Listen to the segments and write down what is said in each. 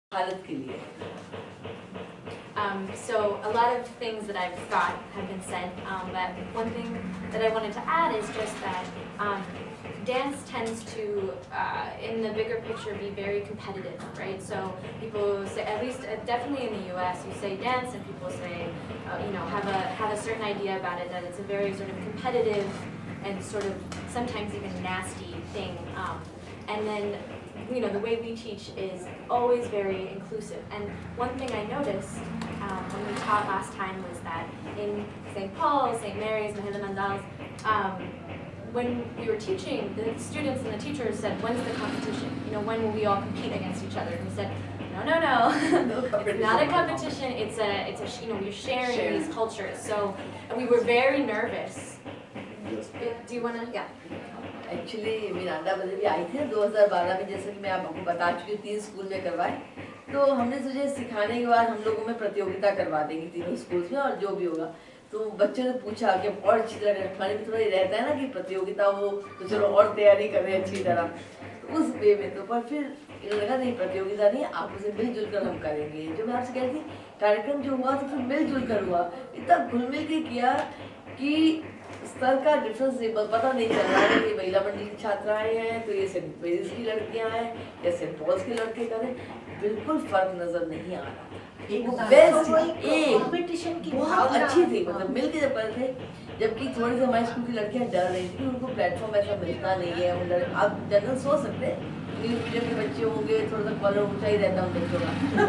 हालत के लिए। So a lot of things that I've thought have been said, but one thing that I wanted to add is just that dance tends to, in the bigger picture, be very competitive, right? So people say, at least definitely in the U.S., you say dance and people say, have a certain idea about it, that it's a very sort of competitive and sort of sometimes even nasty thing. And then, the way we teach is always very inclusive. And one thing I noticed when we taught last time was that in St. Paul's, St. Mary's, Mahila Mandal's, when we were teaching, the students and the teachers said, when's the competition? When will we all compete against each other? And we said, no. It's not a competition. It's a we're sharing these cultures. So we were very nervous. Do you want to? Yeah. Actually Miranda वाले भी आई थी 2012 में, जैसे कि मैं आपको बता चुकी हूँ 3 स्कूल में करवाए। तो हमने सोचा सिखाने के बाद हम लोगों में प्रतियोगिता करवा देंगे तीनों स्कूल्स में, और जो भी होगा। तो बच्चों ने पूछा कि और अच्छी तरह हमारे में थोड़ा रहता है ना कि प्रतियोगिता हो तो चलो और तैयारी करें अच्छी तरह, तो उस वे में। तो पर फिर इन्होंने कहा नहीं, प्रतियोगिता नहीं, आपस में मिलजुल कर हम करेंगे। जो मैं आपसे कह रही थी, कार्यक्रम जो हुआ तो फिर मिलजुल कर हुआ, इतना घुल मिल के किया कि स्तर का डिफरेंस पता नहीं चल रहा है कि महिला मंडल की छात्राएं हैं तो ये सेंट मेरीज की लड़कियां हैं या सेंट पॉल्स के लड़के करें, बिल्कुल फर्क नजर नहीं आ रहा। बेस्ट कंपटीशन की बहुत अच्छी थी, मतलब मिल के जब कर थे। जबकि थोड़ी सी हमारे स्कूल की लड़कियां डर रही थी, उनको प्लेटफॉर्म ऐसा मिलता नहीं है। आप जनरल सोच सकते हैं इंग्लिश मीडियम के बच्चे होंगे, थोड़ा सा कॉलर ऊंचा ही रहता है उन बच्चों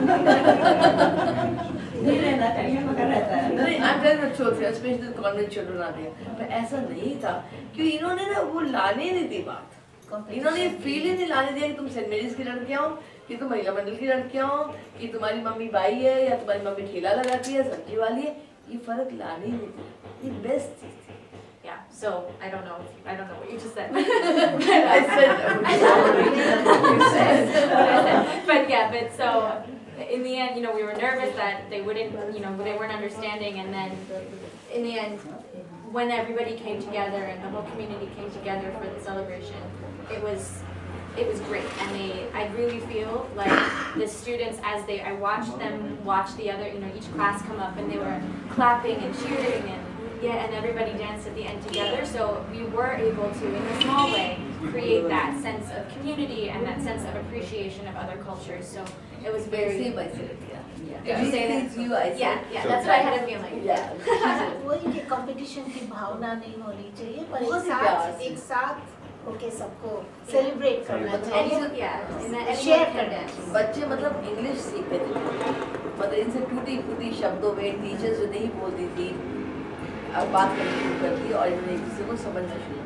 का। नहीं रहना चाहिए मगर रहता है। नहीं, I'm very mature थे, especially convent children आते हैं, पर ऐसा नहीं था क्योंकि इन्होंने ना वो लाने नहीं दी बात। इन्होंने फील ही नहीं लाने दिया कि तुम सेंट मेरीज की लड़कियां हो, कि तुम महिला मंडल की लड़कियां हो, कि तुम्हारी मम्मी बाई है या तुम्हारी मम्मी ठेला लगाती है, सब्जी वाली है। ये फर्क लाने ही नहीं दिया। ये बेस्ट चीज थी। Yeah, so I don't know what you just said. I said what I said. But yeah, but so in the end, we were nervous that they wouldn't, they weren't understanding, and then in the end, when everybody came together and the whole community came together for the celebration, it was great. And I really feel like the students, I watched them watch the other, each class come up, and they were clapping and cheering and everybody danced at the end together. So we were able to, in a small way, create that sense of community and that sense of appreciation of other cultures. So it was very. Same I said, yeah. Did you say that? You, I said. Yeah, that's what I had a feeling. Yeah. वही कि competition की भावना नहीं होनी चाहिए, पर एक साथ होके सबको सेलिब्रेट करना चाहिए, शेयर करना चाहिए। बच्चे मतलब इंग्लिश सीखते थे, मतलब इनसे टूटी शब्दों में टीचर्स जो नहीं बोलती थी अब बात करनी शुरू कर दी और इन्होंने एक दूसरे को समझना शुरू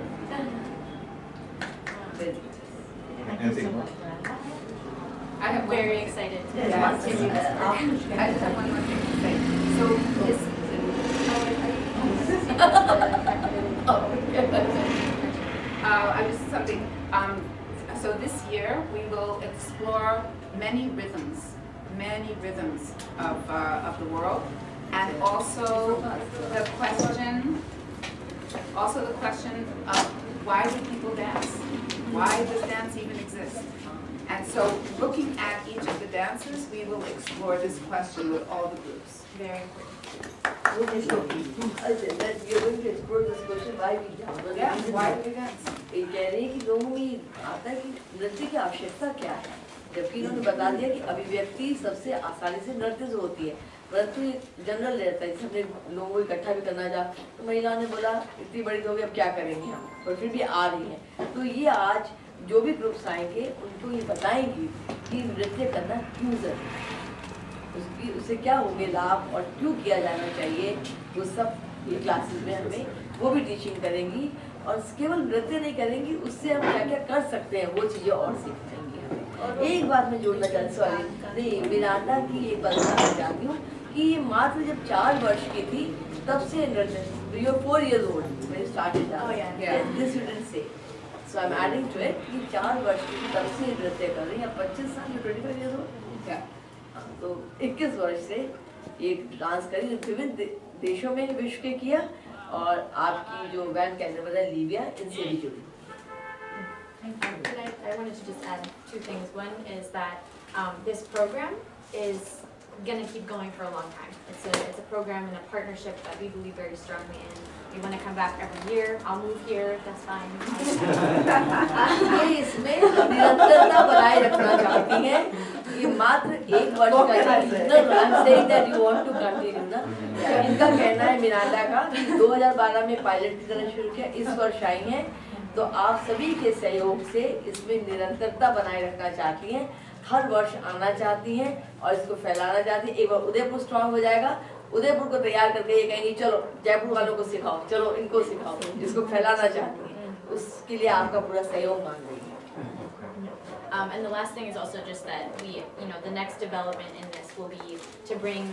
कर दिया। I am very excited to continue this. I just have one more thing to say. So this something. So this year we will explore many rhythms of the world, and also the question of why do people dance? Why does dance even exist? And so, looking at each of the dances, we will explore this question with all the groups. Very important. I said that you're going to explore this question why we dance. Yeah, why do we dance? ये कह रहे हैं कि लोगों में आता है कि नृत्य की आवश्यकता क्या है, जबकि इन्होंने बता दिया कि अभिव्यक्ति सबसे आसानी से नृत्य से होती है, परंतु ये जनरल रहता है। जैसे हमने लोगों को इकट्ठा भी करना चाहा तो महिलाओं ने बोला इतनी बड़ी तो होगी अब क्या करेंगे हम, और फिर भी आ रही है। तो ये आज जो भी ग्रुप्स आएंगे उनको ये बताएंगी कि नृत्य करना क्यों जरूरी, उससे क्या होंगे लाभ और क्यों किया जाना चाहिए, वो सब ये क्लासेस में हमें वो भी टीचिंग करेंगी। और केवल नृत्य नहीं करेंगी, उससे हम क्या क्या कर सकते हैं वो चीज़ें और सीखेंगे हमें। और एक बात मैं जोड़ना चाहती, सॉरी नहीं, मिरांडा की एक बात मैं चाहती हूँ कि ये मात्र जब 4 वर्ष की थी तब से नृत्य, you are 4 years old when you started dance. This you didn't say. So I'm adding to it कि 4 वर्ष की तब से नृत्य कर रही हैं, 25 साल, 25 years old, तो 21 वर्ष से ये डांस करी, विभिन्न देशों में विश्व के किया, और आपकी जो वैन कैंडर बताया लीविया, इनसे भी जुड़ी। I wanted to just add 2 things. One is that this program is going to keep going for a long time. It's a program and a partnership that we believe very strongly in. We want to come back every year. I'll move here. That's fine. ये इसमें निरंतरता बनाए रखना चाहती हैं. ये मात्र एक वर्ष का है. No, I'm saying that you want to continue ना. तो इनका कहना है मिरांडा का कि 2012 में पायलट की तरह शुरू किया, इस वर्ष आई हैं, तो आप सभी के सहयोग से इसमें निरंतरता बनाए रखना चाहती हैं. हर वर्ष आना चाहती हैं और इसको फैलाना चाहती हैं. एक बार उदयपुर स्ट्रॉन्ग हो जाएगा, उदयपुर को तैयार करके ये कहेंगे चलो जयपुर वालों को सिखाओ, चलो इनको सिखाओ, इसको फैलाना चाहती हैं. उसके लिए आपका पूरा सहयोग मांग रही है. And the last thing is also just that the next development in this will be to bring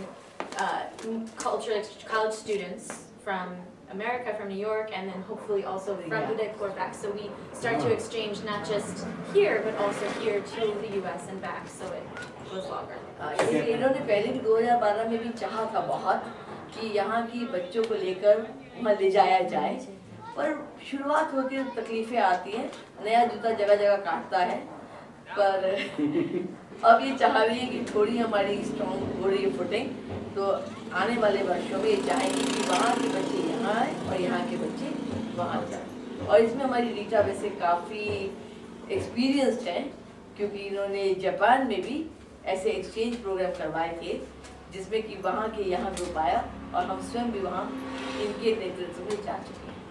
college students from America, from New York, and then hopefully also from Udaipur back. So we start to exchange not just here, but also here to the US and back, so it goes longer. इन्होंने पहले भी 2012 में भी चाहा था बहुत कि यहाँ की बच्चों को लेकर वहाँ ले जाया जाए, पर शुरुआत होकर तकलीफें आती हैं, नया जूता जगह जगह काटता है, पर अब ये चाह रही है कि थोड़ी हमारी स्ट्रॉन्ग हो रही है फुटिंग, तो आने वाले वर्षों में ये चाहेंगे कि वहाँ के बच्चे यहाँ आए और यहाँ के बच्चे वहाँ जाएं. और इसमें हमारी रीटा वैसे काफ़ी एक्सपीरियंस्ड हैं, क्योंकि इन्होंने जापान में भी ऐसे एक्सचेंज प्रोग्राम करवाए थे जिसमें कि वहाँ के यहाँ ग्रुप आया और हम स्वयं भी वहाँ इनके नेतृत्व में जा चुके हैं.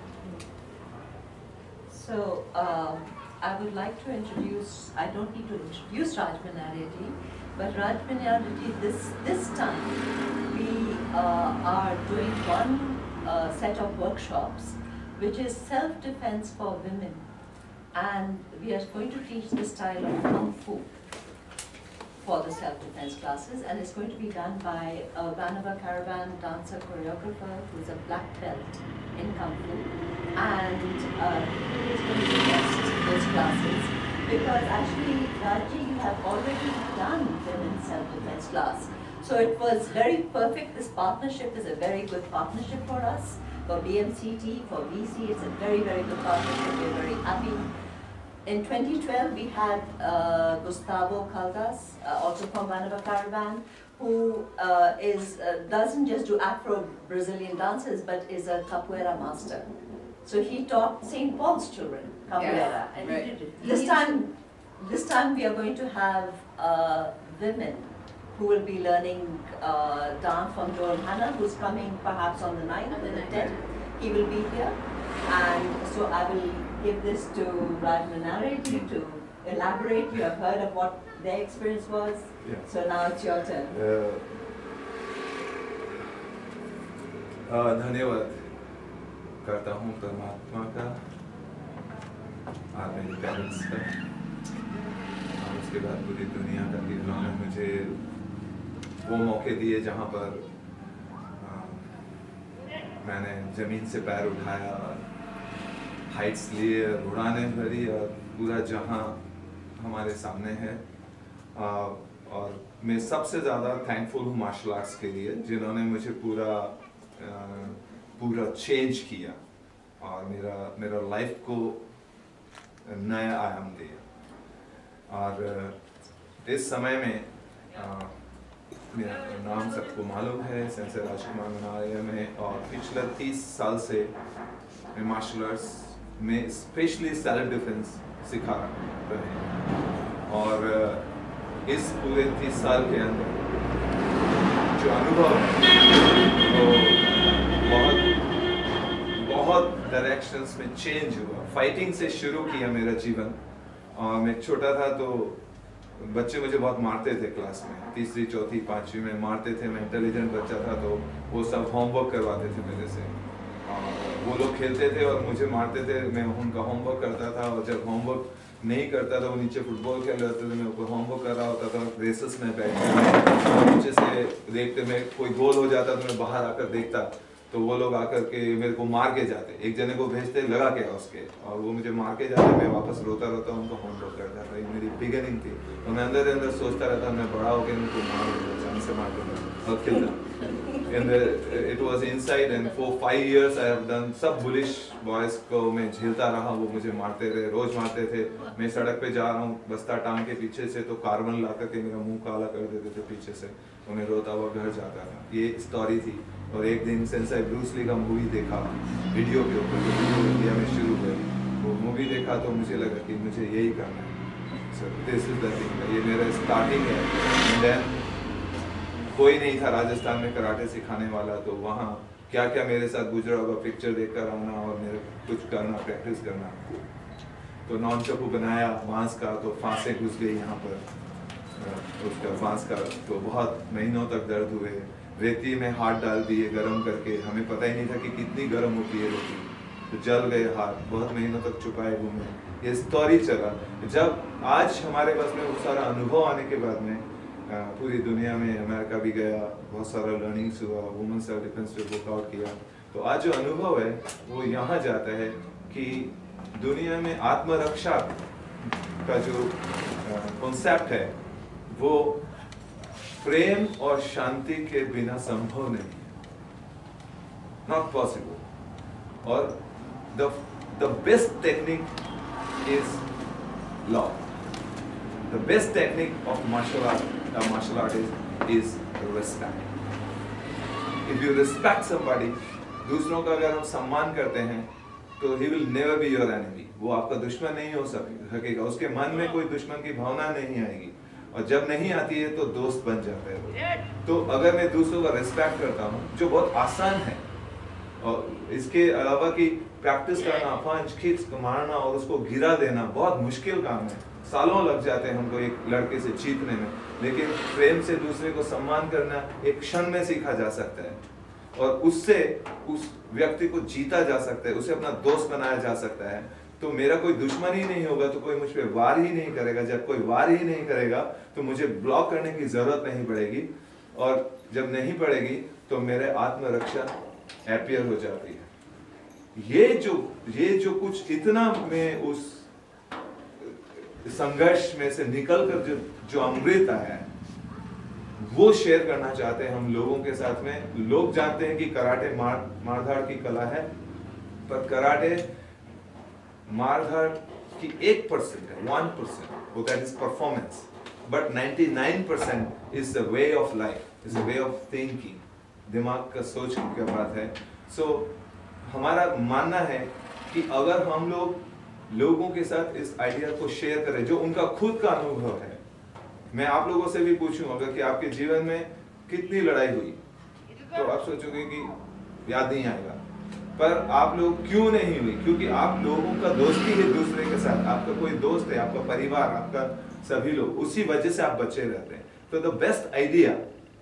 So I would like to introduce, I don't need to introduce Rajmanarya ji, but Rajmanarya ji, this time we are doing one set of workshops which is self-defense for women, and we are going to teach the style of Kung Fu for the self-defense classes, and it's going to be done by a Vanava Caravan dancer choreographer who is a black belt in Kung Fu, and he's going to test those classes because actually Raji, you have already done women's self-defense class, so it was very perfect. This partnership is a very good partnership for us, for BMCT, for VC. It's a very, very good partnership. We're very happy. In 2012, we had Gustavo Caldas, also from Vanava Caravan, who doesn't just do Afro-Brazilian dances, but is a capoeira master. So he taught St. Paul's children capoeira. And right. he did it. This time we are going to have women who will be learning dance from Joel Hanna, who's coming perhaps on the 9th or the 10th. He will be here. And so I will give this to Rajmanarya ji to elaborate. You have heard of what their experience was. Yeah. So now it's your turn. धन्यवाद करता हूँ परमात्मा का और मेरे parents का, और उसके बाद पूरी दुनिया का कि उन्होंने मुझे वो मौके दिए जहाँ पर मैंने ज़मीन से पैर उठाया और हाइट्स लिए, उड़ानें भरी और पूरा जहां हमारे सामने है. और मैं सबसे ज़्यादा थैंकफुल हूँ मार्शल आर्ट्स के लिए, जिन्होंने मुझे पूरा चेंज किया और मेरा लाइफ को नया आयाम दिया. और इस समय में मेरा नाम सबको मालूम है, सेंसर राजकुमार मनारिया में, और पिछले 30 साल से मैं मार्शल आर्ट्स में स्पेशली सेल्फ डिफेंस सिखा रहे हैं. और इस पूरे 30 साल के अंदर जो अनुभव है वो बहुत डायरेक्शंस में चेंज हुआ. फाइटिंग से शुरू किया मेरा जीवन. और मैं छोटा था तो बच्चे मुझे बहुत मारते थे क्लास में, 3री, 4थी, 5वीं में मारते थे. मैं इंटेलिजेंट बच्चा था तो वो सब होमवर्क करवाते थे मेरे से. वो लोग खेलते थे और मुझे मारते थे. मैं उनका होमवर्क करता था और जब होमवर्क नहीं करता था वो नीचे फुटबॉल खेल रहे थे, मैं उनको होमवर्क कर रहा होता था. रेसेस में बैठ नीचे से देखते, मैं कोई गोल हो जाता तो मैं बाहर आकर देखता तो वो लोग आकर के मेरे को मार के जाते. एक जने को भेजते लगा के उसके, और वो मुझे मार के जाते. मैं वापस रोता रोता उनको होमवर्क करता था. मेरी बिगिनिंग थी. और मैं अंदर सोचता रहता मैं बड़ा होकर उनको मार दूंगा, जान से मार दूंगा और खेलता. it was inside, and for 5 years I have done सब bullish boys को मैं झेलता रहा, वो मुझे मारते रहे, रोज मारते थे। मैं सड़क पे जा रहा हूँ बस्ता टांग के पीछे से, तो कार्बन ला करके मेरा मुंह काला कर देते थे पीछे से, तो मैं रोता हुआ घर जाता था। ये स्टोरी थी। और एक दिन सेंसाई ब्रूस ली का मूवी देखा वीडियो के ऊपर, जो वीडियो इंडिया में शुरू हुए, वो मूवी देखा तो मुझे लगा कि मुझे यही करना है। So this is the thing, ये मेरा स्टार्टिंग है। एंड देन कोई नहीं था राजस्थान में कराटे सिखाने वाला, तो वहाँ क्या क्या मेरे साथ गुजरा होगा, पिक्चर देखकर आना और मेरे कुछ करना, प्रैक्टिस करना। तो नॉन चप्पू बनाया बांस का, तो फांसे घुस गई यहाँ पर उसका बांस का, तो बहुत महीनों तक दर्द हुए। रेती में हाथ डाल दिए गरम करके, हमें पता ही नहीं था कि कितनी गर्म होती है रेती, तो जल गए हाथ, बहुत महीनों तक छुपाए घूमे। ये स्टोरी चला। जब आज हमारे पास में बहुत सारा अनुभव आने के बाद में पूरी दुनिया में, अमेरिका भी गया, बहुत सारा लर्निंग्स हुआ, वुमेन सेल्फ डिफेंस पे वर्कआउट किया, तो आज जो अनुभव है वो यहाँ जाता है कि दुनिया में आत्मरक्षा का जो कॉन्सेप्ट है वो प्रेम और शांति के बिना संभव नहीं, नॉट पॉसिबल। और the best technique is love. The best technique of martial art is respect. If you respect somebody, दूसरों का अगर हम सम्मान करते हैं तो he will never be your enemy. वो आपका दुश्मन नहीं हो सकेगा, उसके मन में कोई दुश्मन की भावना नहीं आएगी, और जब नहीं आती है तो दोस्त बन जाता है। तो अगर मैं दूसरों का रिस्पेक्ट करता हूँ, जो बहुत आसान है, और इसके अलावा कि प्रैक्टिस करना, पंच किक्स मारना और उसको गिरा देना बहुत मुश्किल काम है, सालों लग जाते हैं हमको एक लड़के से जीतने में। लेकिन प्रेम से दूसरे को सम्मान करना एक क्षण में सीखा जा सकता है, और उससे उस व्यक्ति को जीता जा सकता है, उसे अपना दोस्त बनाया जा सकता है। तो मेरा कोई दुश्मन ही नहीं होगा तो कोई मुझ पे वार ही नहीं करेगा। जब कोई वार ही नहीं करेगा तो मुझे ब्लॉक करने की जरूरत नहीं पड़ेगी, और जब नहीं पड़ेगी तो मेरे आत्मरक्षा अपीयर हो जाती है। ये जो कुछ इतना मैं उस संघर्ष में से निकलकर जो अमृत आया है वो शेयर करना चाहते हैं हम लोगों के साथ में। लोग जानते हैं कि कराटे मारधाड़ की कला है, पर कराटे मारधाड़ की 1% है, 1%, वो that is performance, but 99% is the way of life, is the way of thinking, दिमाग का सोच की बात है। सो हमारा मानना है कि अगर हम लोगों के साथ इस आइडिया को शेयर करें जो उनका खुद का अनुभव है। मैं आप लोगों से भी पूछूंगा कि आपके जीवन में कितनी लड़ाई हुई, तो आप सोचोगे कि याद नहीं आएगा, पर आप लोग क्यों नहीं हुई? क्योंकि आप लोगों का दोस्ती है दूसरे के साथ, आपका कोई दोस्त है, आपका परिवार, आपका सभी लोग, उसी वजह से आप बचे रहते हैं। तो the best idea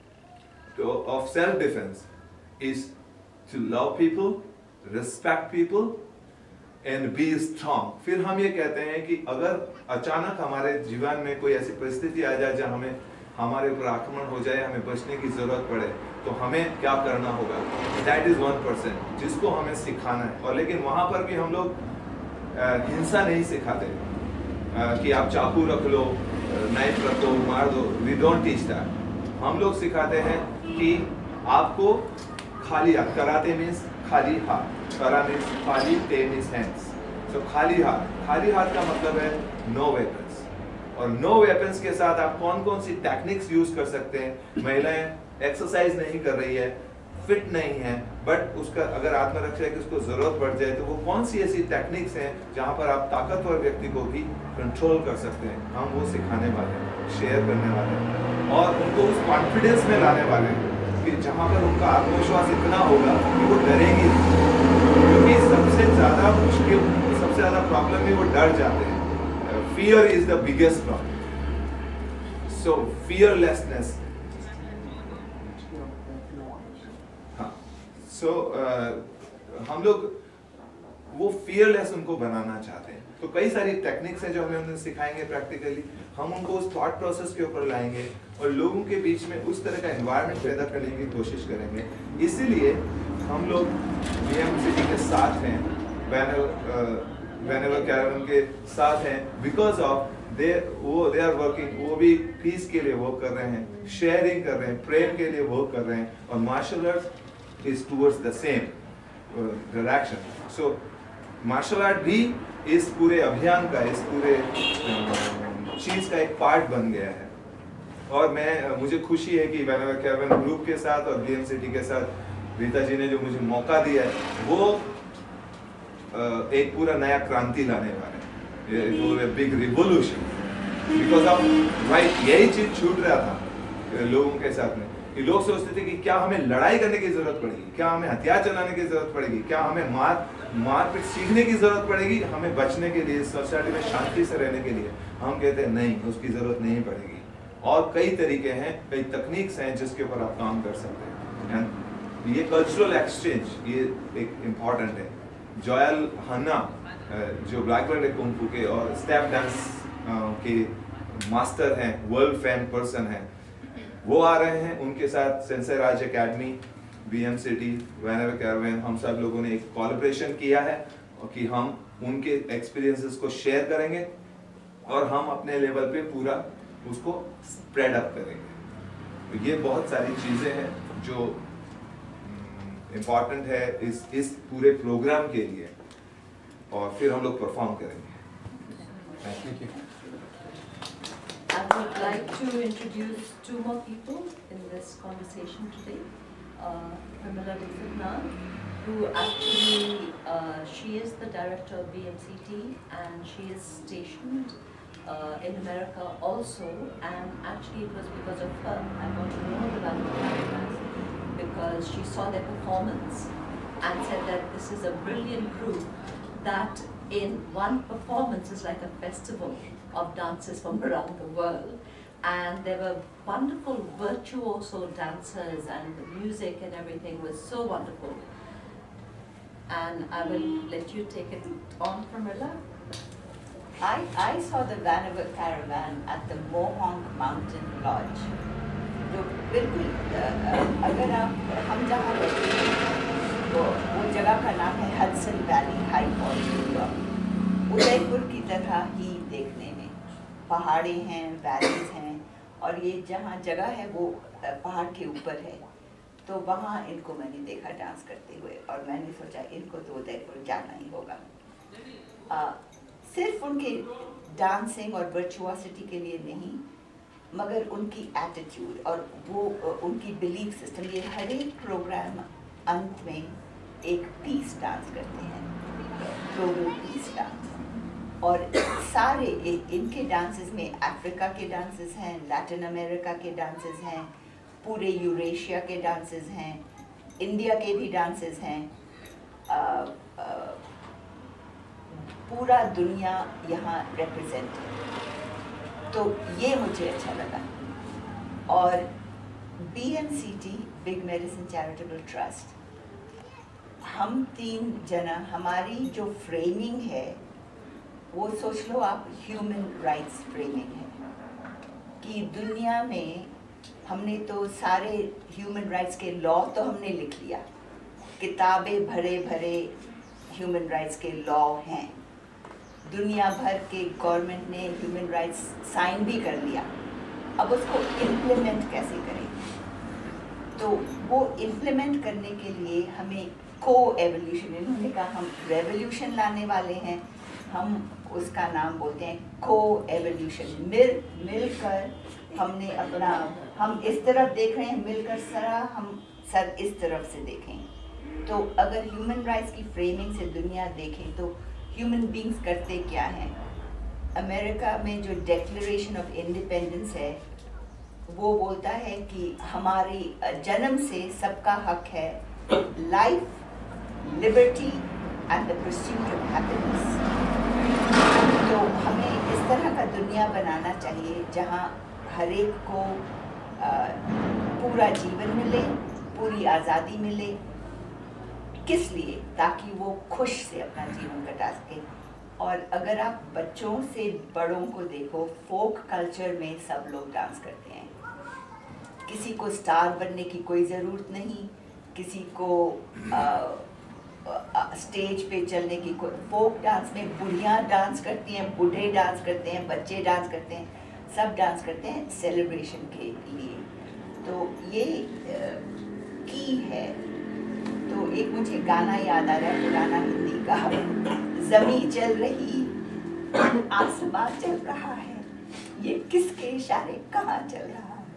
of self defence is to love people, respect people and be strong. फिर हम ये कहते हैं कि अगर अचानक हमारे जीवन में कोई ऐसी परिस्थिति आ जाए जहाँ हमारे ऊपर आक्रमण हो जाए, हमें बचने की जरूरत पड़े, तो हमें क्या करना होगा? दैट इज 1% जिसको हमें सिखाना है। और लेकिन वहां पर भी हम लोग हिंसा नहीं सिखाते कि आप चाकू रख लो, नाइफ रख लो, मार दो। We don't teach that. हम लोग सिखाते हैं कि आपको खाली हाथ, कराटे मीन्स खाली हाथ, करा मीन्स खाली, ते मीन्स हैंड्स। सो खाली हाथ का मतलब है नो वेपन्स। और नो वेपन्स के साथ आप कौन कौन सी टेक्निक्स यूज कर सकते हैं? महिलाएं एक्सरसाइज नहीं कर रही है, फिट नहीं है, बट उसका अगर आत्मरक्षा की उसको जरूरत पड़ जाए तो वो कौन सी ऐसी टेक्निक्स हैं जहां पर आप ताकतवर व्यक्ति को भी कंट्रोल कर सकते हैं? हम वो सिखाने वाले हैं, शेयर करने वाले हैं, और उनको उस कॉन्फिडेंस में लाने वाले हैं कि जहां पर उनका आत्मविश्वास इतना होगा कि वो डरेंगे। क्योंकि सबसे ज्यादा मुश्किल, सबसे ज्यादा प्रॉब्लम में वो डर जाते हैं। Fear is the biggest problem. So fearlessness. हाँ, so हम लोग वो fearless उनको बनाना चाहते हैं। तो कई सारी टेक्निक्स हैं जो हमें उन्हें सिखाएंगे प्रैक्टिकली। हम उनको उस थॉट प्रोसेस के ऊपर लाएंगे और लोगों के बीच में उस तरह का एनवायरनमेंट पैदा करने की कोशिश करेंगे। इसीलिए हम लोग BMCT के साथ हैं, whenever Caravan के साथ हैं, because of they are working, वो भी पीस के लिए वर्क कर रहे हैं, शेयरिंग कर रहे हैं, प्रेम के लिए वर्क कर रहे हैं, और martial art is towards the same direction. So martial art भी इस पूरे अभियान का, इस पूरे चीज का एक पार्ट बन गया है. और मुझे खुशी है कि Whenever Caravan ग्रुप के साथ और BMCT के साथ रीता जी ने जो मुझे मौका दिया है, वो एक पूरा नया क्रांति लाने वाला है, big revolution. Because of right, यही चीज छूट रहा था लोगों के साथ में, कि लोग सोचते थे कि क्या हमें लड़ाई करने की जरूरत पड़ेगी, क्या हमें हथियार चलाने की जरूरत पड़ेगी, क्या हमें मारपीट सीखने की जरूरत पड़ेगी हमें बचने के लिए, सोसाइटी में शांति से रहने के लिए. हम कहते हैं नहीं, उसकी जरूरत नहीं पड़ेगी. और कई तरीके हैं, कई तकनीक्स हैं जिसके ऊपर आप काम कर सकते हैं. एंड ये कल्चरल एक्सचेंज ये एक इम्पॉर्टेंट है. जोयल हन्ना जो ब्लैक बेल्ट है कुंग फू के और स्टेप डांस के मास्टर हैं, वर्ल्ड फेम पर्सन हैं, वो आ रहे हैं. उनके साथ sensei Raj academy, BMCT, Whenever Caravan, हम सब लोगों ने एक कोलैबोरेशन किया है कि हम उनके एक्सपीरियंसेस को शेयर करेंगे और हम अपने लेवल पे पूरा उसको स्प्रेड अप करेंगे. तो ये बहुत सारी चीजें हैं जो इम्पोर्टेंट है इस पूरे प्रोग्राम के लिए, और फिर हम लोग परफॉर्म करेंगे. Thank you. I would like to introduce two more people in this conversation today. Pramila Dixitnan, who actually, she is the director of BMCT and she is stationed in America also, and actually it was because of her I got to know the Caravan, because she saw their performance and said that this is a brilliant group that in one performance is like a festival of dances from around the world, and there were wonderful virtuoso dancers and the music and everything was so wonderful. And I will let you take it on, Pramila. I saw the Whenever Caravan at the Mohonk Mountain Lodge. जो बिल्कुल अगर आप हम जहाँ रहते हैं वो जगह का नाम है Hudson Valley High Falls, New York. Udaipur की तरह ही देखने में, पहाड़ें हैं, वैलीज हैं, और ये जहाँ जगह है वो पहाड़ के ऊपर है. तो वहाँ इनको मैंने देखा डांस करते हुए, और मैंने सोचा इनको तो उदयपुर जाना ही होगा. सिर्फ उनके डांसिंग और वर्चुअसिटी के लिए नहीं, मगर उनकी एटीट्यूड और वो उनकी बिलीफ सिस्टम. ये हर एक प्रोग्राम अंत में एक पीस डांस करते हैं, ग्लोबल पीस डांस. और सारे इनके डांसेस में अफ्रीका के डांसेस हैं, लैटिन अमेरिका के डांसेस हैं, पूरे यूरेशिया के डांसेस हैं, इंडिया के भी डांसेस हैं. पूरा दुनिया यहाँ रिप्रेजेंट है, तो ये मुझे अच्छा लगा. और BMCT, big medicine charitable trust, हम 3 जना, हमारी जो फ्रेमिंग है वो सोच लो आप ह्यूमन राइट्स फ्रेमिंग है, कि दुनिया में हमने तो सारे ह्यूमन राइट्स के लॉ तो हमने लिख लिया, किताबें भरे भरे ह्यूमन राइट्स के लॉ हैं, दुनिया भर के गवर्नमेंट ने ह्यूमन राइट्स साइन भी कर लिया. अब उसको इम्प्लीमेंट कैसे करें? तो वो इम्प्लीमेंट करने के लिए हमें को-एवोल्यूशन, इन्होंने कहा हम रेवोल्यूशन लाने वाले हैं, हम उसका नाम बोलते हैं को-एवोल्यूशन. मिलकर हमने अपना, हम इस तरफ देख रहे हैं, मिलकर हम सर इस तरफ से देखें. तो अगर ह्यूमन राइट्स की फ्रेमिंग से दुनिया देखें तो ह्यूमन बींग्स करते क्या हैं. अमेरिका में जो डिक्लेरेशन ऑफ इंडिपेंडेंस है वो बोलता है कि हमारी जन्म से सबका हक है life, liberty and the pursuit of happiness. तो हमें इस तरह का दुनिया बनाना चाहिए जहाँ हर एक को पूरा जीवन मिले, पूरी आज़ादी मिले. किस लिए? ताकि वो खुश से अपना जीवन कटा सके. और अगर आप बच्चों से बड़ों को देखो, फोक कल्चर में सब लोग डांस करते हैं. किसी को स्टार बनने की कोई ज़रूरत नहीं, किसी को स्टेज पे चलने की, फोक डांस में बुढ़ियाँ डांस करती हैं, बूढ़े डांस करते हैं, बच्चे डांस करते हैं, सब डांस करते हैं सेलिब्रेशन के लिए। तो ये की है। तो एक मुझे गाना याद आ रहा है पुराना हिंदी का, ज़मी चल रही आसमां चल रहा है, ये किसके इशारे कहाँ चल रहा है?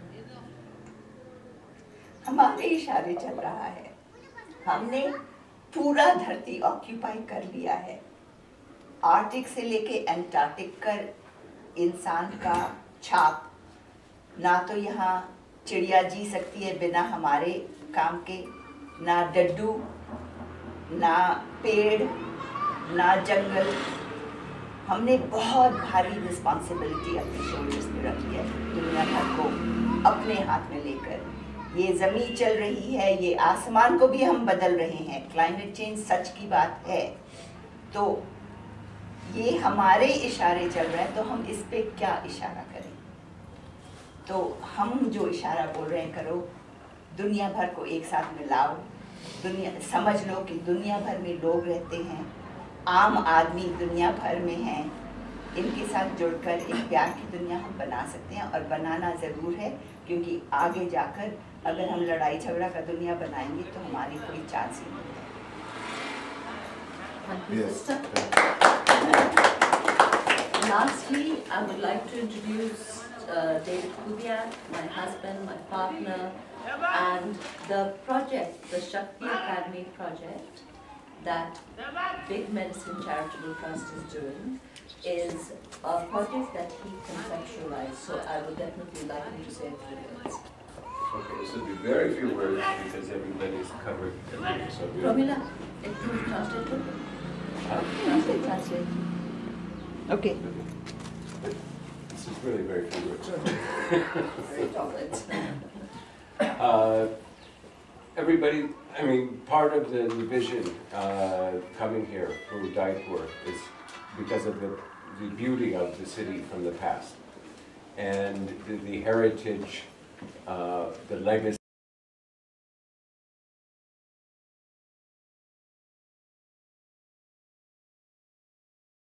हमारे इशारे चल रहा है। हमने पूरा धरती ऑक्यूपाई कर लिया है। आर्टिक से लेके एंटार्क्टिक कर इंसान का छाप। ना तो यहाँ चिड़िया जी सकती है बिना हमारे काम के, ना डड्डू, ना पेड़, ना जंगल। हमने बहुत भारी रिस्पॉन्सिबिलिटी अपने शोल्डर्स पे रखी है दुनिया भर को अपने हाथ में लेकर। ये ज़मीन चल रही है, ये आसमान को भी हम बदल रहे हैं। क्लाइमेट चेंज सच की बात है। तो ये हमारे इशारे चल रहे हैं, तो हम इस पे क्या इशारा करें? तो हम जो इशारा बोल रहे हैं करो, दुनिया भर को एक साथ मिलाओ। दुनिया समझ लो कि दुनिया भर में लोग रहते हैं, आम आदमी दुनिया भर में हैं। इनके साथ जुड़कर एक प्यार की दुनिया हम बना सकते हैं, और बनाना ज़रूर है, क्योंकि आगे जाकर अगर हम लड़ाई झगड़ा का दुनिया बनाएंगे तो हमारी कोई चांस ही नहीं है। Yes. Lastly, I would like to introduce David Kubiak, my husband, my partner, and the project, the Shakti Academy project that Big Medicine Charitable Trust is doing is a project that he conceptualized. So I would definitely like him to say a few words. Okay, this will be very few words because everybody's covered everything. So we Promila, it will translate to me. Translate. Okay. This is really very few words. Chocolates. Everybody, I mean, part of the vision coming here for Udaipur is because of the beauty of the city from the past and the heritage, the legacy.